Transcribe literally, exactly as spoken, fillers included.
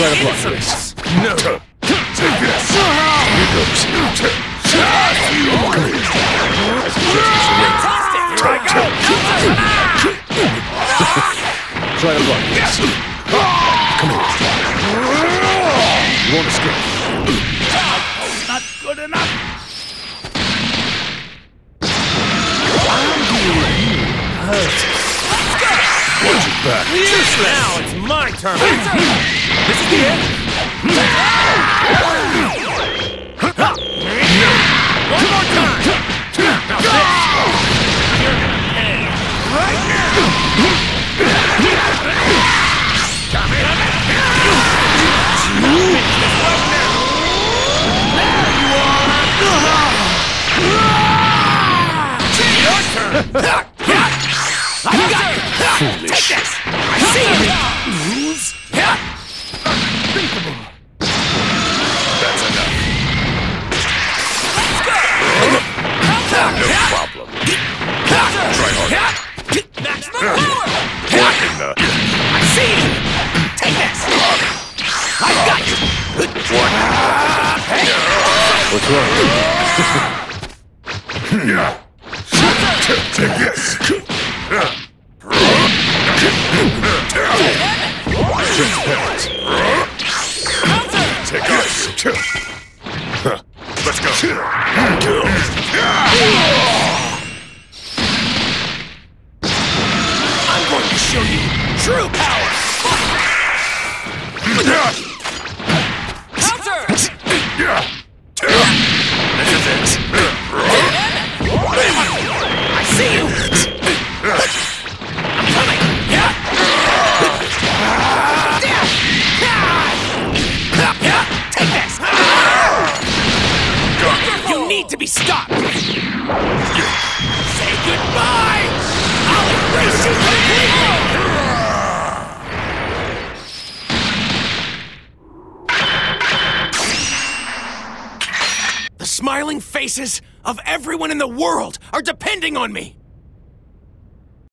Try to block this. No. Take this. Here goes. Try to block this. Come here. You won't escape. Not good enough. Watch it back. Useless. Now it's my turn. This is the end. One more time. Now this. You're gonna pay. Right now. Come in. There you are. Your turn. I got it! Take this! I see you! Rules? Unthinkable! That's enough. No problem. Try harder. Maximum power! What in the... I see you! Take this! I got you! What's wrong? Take this! Take this! Let's go! I'm going to show you true power! Counter! This is it! I see you! I'm coming! Take this! You need to be stopped! Say goodbye! I'll erase you completely! The smiling faces of everyone in the world are depending on me!